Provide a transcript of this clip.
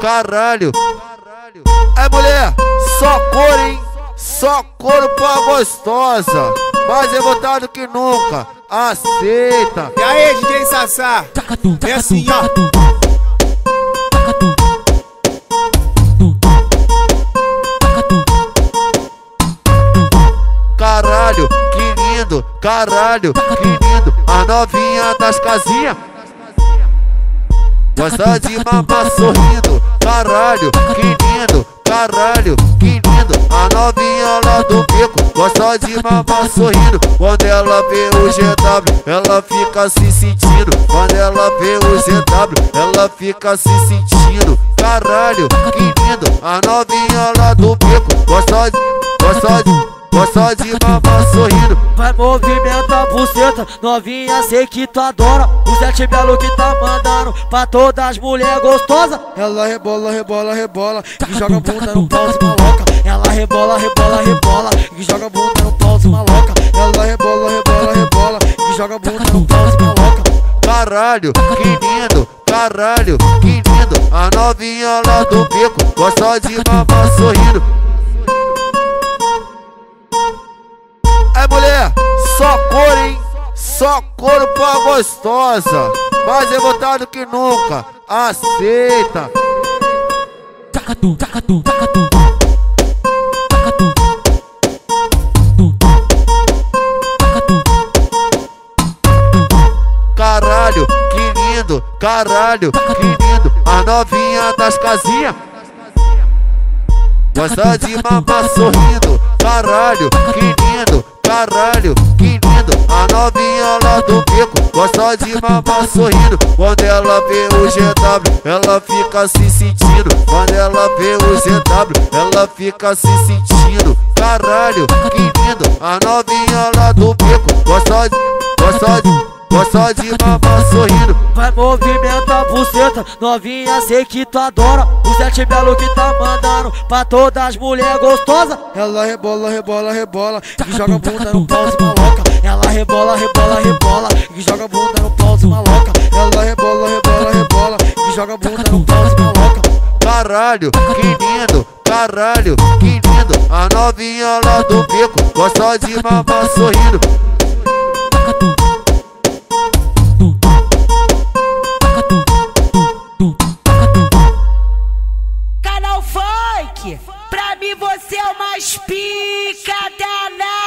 caralho. É mulher, só couro, hein? Só couro pra gostosa, mais revoltado que nunca, aceita. E aí, DJ Sassá? É assim, ó. Caralho, que lindo, caralho, que lindo. A novinha das casinhas gosta de mamar sorrindo. Caralho, que lindo, caralho, que lindo. A novinha lá do bico gosta de mamar sorrindo. Quando ela vê o GW, ela fica se sentindo. Quando ela vê o GW, ela fica se sentindo. Caralho, que lindo. A novinha lá do bico gosta de mamar sorrindo. Vai movimentar a buceta, novinha, sei que tu adora. O Sete Belo que tá mandando pra todas as mulher gostosas. Ela rebola, rebola, rebola e joga a bunda no pau de maloca. Ela rebola, rebola, rebola e joga a bunda no pau de maloca. Ela rebola, rebola, rebola e joga a bunda no pau de maloca. Caralho, que lindo, caralho, que lindo. A novinha lá do bico gosta de mamar sorrindo. É mulher, só couro, hein? Só couro pra gostosa, mais revoltado que nunca, aceita. Caralho, que lindo, caralho, que lindo. A novinha das casinhas gosta de mamar sorrindo. Caralho, que lindo, caralho, que lindo. A novinha lá do bico gosta de mamar sorrindo. Quando ela vê o GW, ela fica se sentindo. Quando ela vê o GW, ela fica se sentindo. Caralho, que lindo. A novinha lá do bico gosta de mamar sorrindo. Vai movimentar a buceta, novinha, sei que tu adora. O Sete Belo que tá mandando pra todas as mulher gostosas. Ela rebola, rebola, rebola e joga a bunda no pau de maloca. Ela rebola, rebola, rebola e joga a bunda no pau de maloca. Ela rebola, rebola, rebola e joga a bunda no pau de maloca. Caralho, que lindo, caralho, que lindo. A novinha lá do bico gosta de mamar sorrindo. Canal Funk, pra mim você é o mais pica danado.